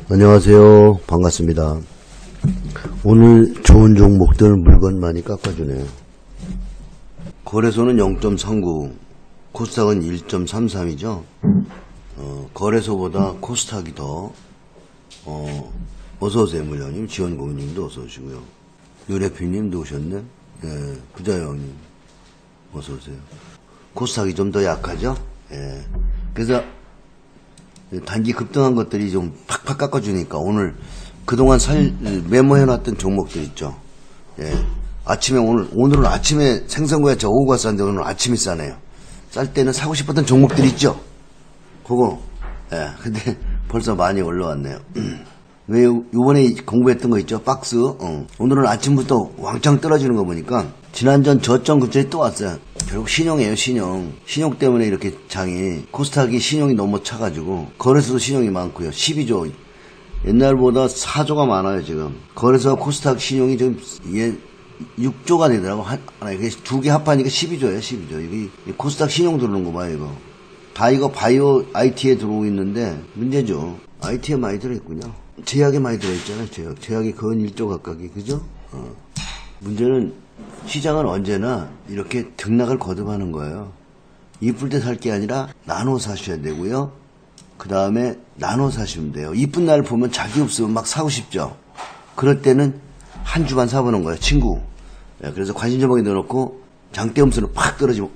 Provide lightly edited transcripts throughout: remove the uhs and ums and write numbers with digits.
안녕하세요. 반갑습니다. 오늘 좋은 종목들 물건 많이 깎아주네요. 거래소는 0.39, 코스닥은 1.33이죠. 거래소보다 코스닥이 더 어서오세요. 물량님, 지원고객님도 어서오시고요. 유래피님도 오셨네. 예, 부자여왕님 어서오세요. 코스닥이 좀 더 약하죠. 예, 그래서 단기 급등한 것들이 좀 팍팍 깎아주니까 오늘 그동안 메모해놨던 종목들 있죠. 예. 아침에 오늘은 아침에 생선구야채 오후가 싼데 오늘 아침이 싸네요. 쌀 때는 사고 싶었던 종목들 있죠. 그거. 예. 근데 벌써 많이 올라왔네요. 왜 요번에 공부했던 거 있죠. 박스. 오늘은 아침부터 왕창 떨어지는 거 보니까 지난전 저점 근처에 또 왔어요. 결국 신용이에요. 신용 때문에 이렇게 장이 코스닥이 신용이 너무 차가지고 거래소도 신용이 많고요. 12조 옛날보다 4조가 많아요. 지금 거래소 코스닥 신용이 지금 이게 6조가 되더라고. 이게 두 개 합하니까 12조예요. 12조. 이게 코스닥 신용 들어오는 거 봐요. 이거 다 이거 바이오 IT에 들어오고 있는데 문제죠. IT에 많이 들어있군요. 제약에 많이 들어있잖아요. 제약이 거의 1조 가까이. 그죠? 문제는 시장은 언제나 이렇게 등락을 거듭하는 거예요. 이쁠 때 살 게 아니라 나눠 사셔야 되고요. 그 다음에 나눠 사시면 돼요. 이쁜 날 보면 자기 없으면 막 사고 싶죠. 그럴 때는 한 주만 사보는 거예요. 친구. 그래서 관심주먹에 넣어놓고 장대음수는 팍 떨어지면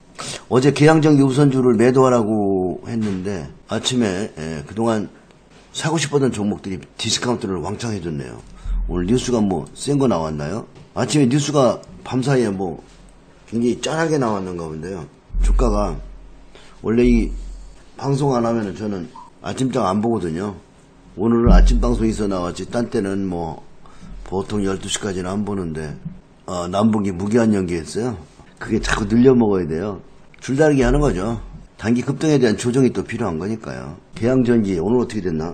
어제 계양전기 우선주를 매도하라고 했는데 아침에 그동안 사고 싶었던 종목들이 디스카운트를 왕창 해줬네요. 오늘 뉴스가 뭐 센 거 나왔나요? 아침에 뉴스가 밤사이에 뭐 굉장히 짠하게 나왔는가 본데요. 주가가 원래 이 방송 안 하면은 저는 아침장 안 보거든요. 오늘은 아침 방송이 있어 나왔지 딴 때는 뭐 보통 12시까지는 안 보는데 남북이 무기한 연기했어요. 그게 자꾸 늘려 먹어야 돼요. 줄다리기 하는 거죠. 단기 급등에 대한 조정이 또 필요한 거니까요. 계양전기 오늘 어떻게 됐나?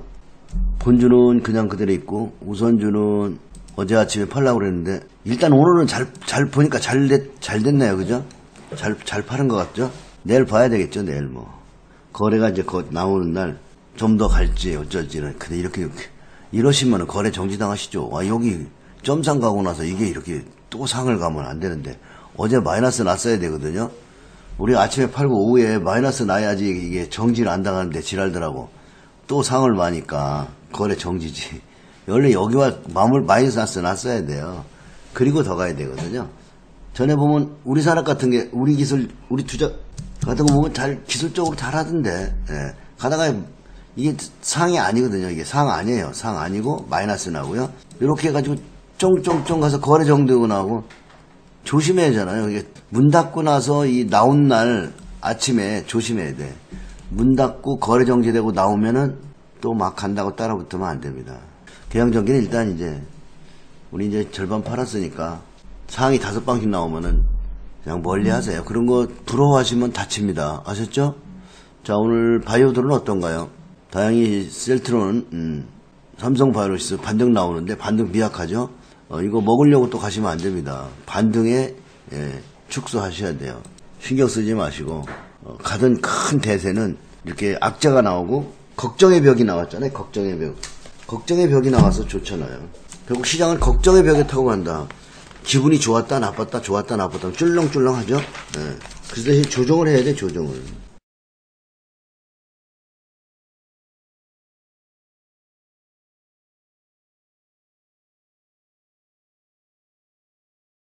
본주는 그냥 그대로 있고 우선주는 어제 아침에 팔라고 그랬는데 일단 오늘은 잘 보니까 잘 됐네요. 그죠? 잘 파는 것 같죠? 내일 봐야 되겠죠. 내일 뭐 거래가 이제 나오는 날 좀 더 갈지 어쩔지는. 근데 이렇게 이러시면은 거래 정지당하시죠. 여기 점상 가고 나서 이게 이렇게 또 상을 가면 안 되는데 어제 마이너스 났어야 되거든요. 우리 아침에 팔고 오후에 마이너스 나야지 이게 정지를 안 당하는데 지랄들하고 또 상을 마니까 거래 정지지. 원래 여기와 마이너스 났어야 돼요. 그리고 더 가야 되거든요. 전에 보면 우리 산업 같은 게 우리 투자 같은 거 보면 기술적으로 잘 하던데. 예. 가다가 이게 상이 아니거든요. 이게 상 아니에요. 상 아니고 마이너스 나고요. 이렇게 해가지고 쫑쫑쫑 가서 거래 정지되고 나고 조심해야 하잖아요. 이게 문 닫고 나서 이 나온 날 아침에 조심해야 돼. 문 닫고 거래 정지되고 나오면은 또 막 간다고 따라 붙으면 안 됩니다. 계양전기는 일단 우리 이제 절반 팔았으니까 상이 5방씩 나오면은 그냥 멀리 하세요. 그런 거 부러워하시면 다칩니다. 아셨죠? 자, 오늘 바이오들은 어떤가요? 다행히 셀트론은 삼성바이오로시스 반등 나오는데 반등 미약하죠? 이거 먹으려고 또 가시면 안 됩니다. 반등에 축소하셔야 돼요. 신경 쓰지 마시고 가던 큰 대세는 이렇게 악재가 나오고 걱정의 벽이 나왔잖아요. 걱정의 벽. 걱정의 벽이 나와서 좋잖아요. 결국 시장은 걱정의 벽에 타고 간다. 기분이 좋았다 나빴다 좋았다 나빴다 쫄렁쫄렁 하죠. 그래서 조정을 해야 돼. 조정을.